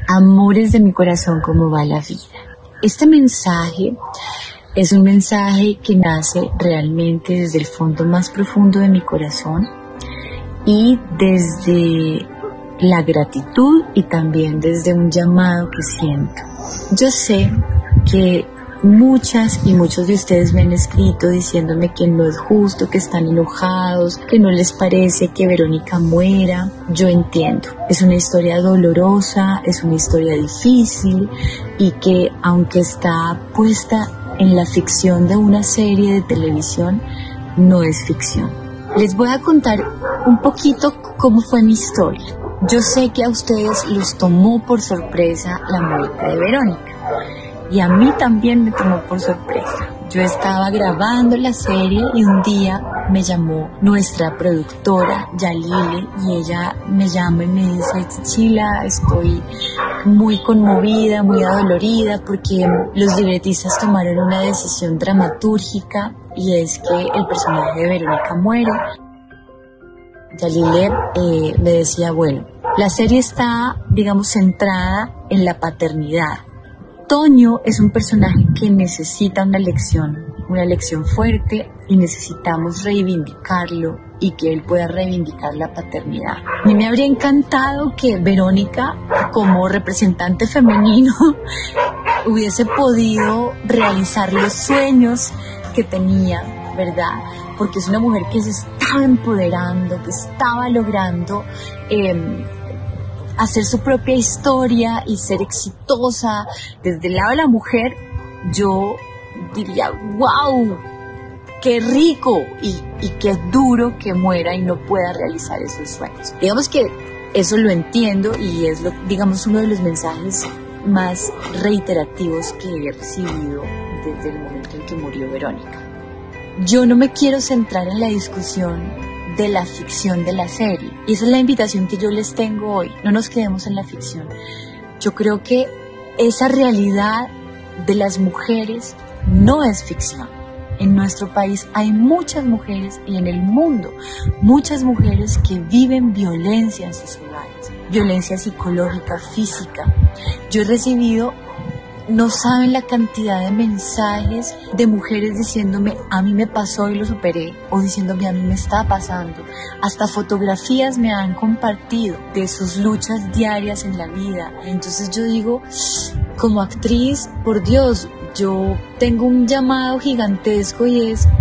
Amores de mi corazón, ¿cómo va la vida? Este mensaje es un mensaje que nace realmente desde el fondo más profundo de mi corazón y desde la gratitud y también desde un llamado que siento. Yo sé que muchas y muchos de ustedes me han escrito diciéndome que no es justo, que están enojados, que no les parece que Verónica muera. Yo entiendo, es una historia dolorosa, es una historia difícil y que aunque está puesta en la ficción de una serie de televisión, no es ficción. Les voy a contar un poquito cómo fue mi historia. Yo sé que a ustedes los tomó por sorpresa la muerte de Verónica. Y a mí también me tomó por sorpresa. Yo estaba grabando la serie y un día me llamó nuestra productora, Yalile, y ella me llama y me dice: Chichila, estoy muy conmovida, muy adolorida, porque los libretistas tomaron una decisión dramatúrgica y es que el personaje de Verónica muere. Yalile me decía, bueno, la serie está, digamos, centrada en la paternidad. Toño es un personaje que necesita una lección fuerte y necesitamos reivindicarlo y que él pueda reivindicar la paternidad. A mí me habría encantado que Verónica, como representante femenino, hubiese podido realizar los sueños que tenía, ¿verdad? Porque es una mujer que se estaba empoderando, que estaba logrando hacer su propia historia y ser exitosa. Desde el lado de la mujer, yo diría, wow, qué rico y qué duro que muera y no pueda realizar esos sueños. Digamos que eso lo entiendo y es, digamos, uno de los mensajes más reiterativos que he recibido desde el momento en que murió Verónica. Yo no me quiero centrar en la discusión de la ficción de la serie. Y esa es la invitación que yo les tengo hoy. No nos quedemos en la ficción. Yo creo que esa realidad de las mujeres no es ficción. En nuestro país hay muchas mujeres y en el mundo muchas mujeres que viven violencia en sus hogares. Violencia psicológica, física. Yo he recibido, no saben la cantidad de mensajes de mujeres diciéndome, a mí me pasó y lo superé, o diciéndome, a mí me está pasando. Hasta fotografías me han compartido de sus luchas diarias en la vida. Entonces yo digo, como actriz, por Dios, yo tengo un llamado gigantesco y es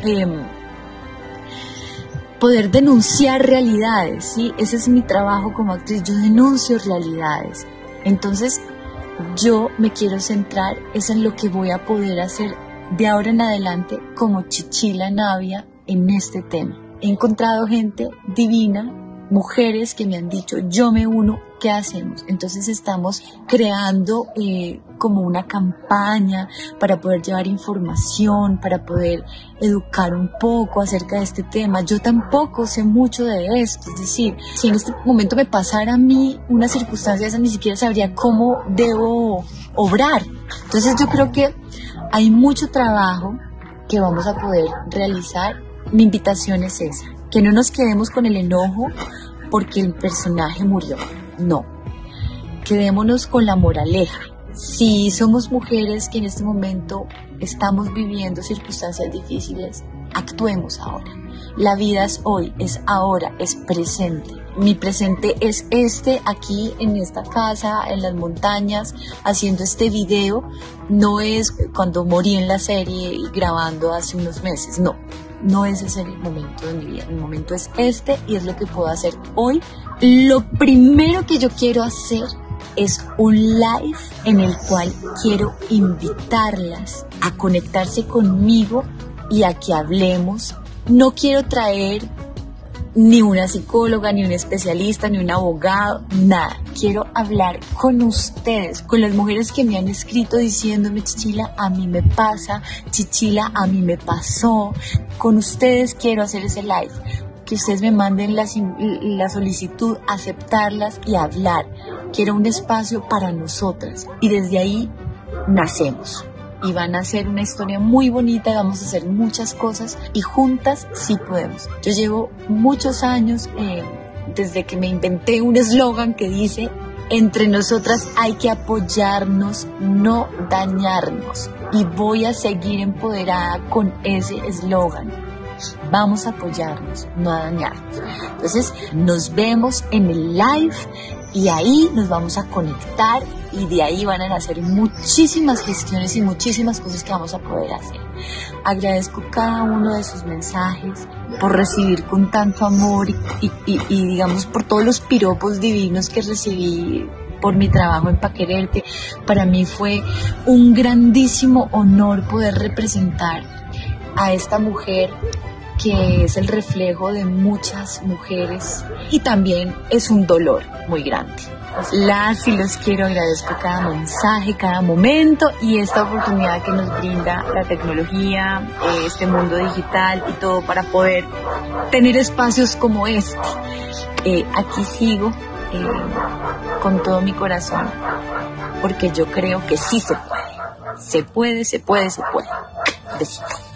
poder denunciar realidades, ¿sí? Ese es mi trabajo como actriz, yo denuncio realidades. Entonces, yo me quiero centrar es en lo que voy a poder hacer de ahora en adelante como Chichila Navia en este tema. He encontrado gente divina, mujeres que me han dicho, yo me uno, ¿qué hacemos? Entonces estamos creando como una campaña para poder llevar información, para poder educar un poco acerca de este tema. Yo tampoco sé mucho de esto, es decir, si en este momento me pasara a mí una circunstancia esa, ni siquiera sabría cómo debo obrar. Entonces yo creo que hay mucho trabajo que vamos a poder realizar. Mi invitación es esa, que no nos quedemos con el enojo porque el personaje murió, no, quedémonos con la moraleja. Si somos mujeres que en este momento estamos viviendo circunstancias difíciles, actuemos ahora. La vida es hoy, es ahora, es presente. Mi presente es aquí en esta casa, en las montañas, haciendo este video. No es cuando morí en la serie y grabando hace unos meses, no. No ese es el momento de mi vida, el momento es este y es lo que puedo hacer hoy. Lo primero que yo quiero hacer es un live en el cual quiero invitarlas a conectarse conmigo y a que hablemos. No quiero traer ni una psicóloga, ni un especialista, ni un abogado, nada. Quiero hablar con ustedes, con las mujeres que me han escrito diciéndome, Chichila, a mí me pasa, Chichila, a mí me pasó. Con ustedes quiero hacer ese live. Que ustedes me manden la solicitud, aceptarlas y hablar. Quiero un espacio para nosotras. Y desde ahí nacemos. Y van a ser una historia muy bonita, vamos a hacer muchas cosas y juntas sí podemos. Yo llevo muchos años desde que me inventé un eslogan que dice Entre nosotras hay que apoyarnos, no dañarnos. Y voy a seguir empoderada con ese eslogan. Vamos a apoyarnos, no a dañarnos. Entonces, nos vemos en el live y ahí nos vamos a conectar y de ahí van a nacer muchísimas gestiones y muchísimas cosas que vamos a poder hacer. Agradezco cada uno de sus mensajes por recibir con tanto amor y digamos por todos los piropos divinos que recibí por mi trabajo en Pa' Quererte. Para mí fue un grandísimo honor poder representar a esta mujer que es el reflejo de muchas mujeres y también es un dolor muy grande. Las y los quiero, agradezco cada mensaje, cada momento y esta oportunidad que nos brinda la tecnología, este mundo digital y todo para poder tener espacios como este. Aquí sigo con todo mi corazón porque yo creo que sí se puede. Se puede, se puede, se puede. Besito.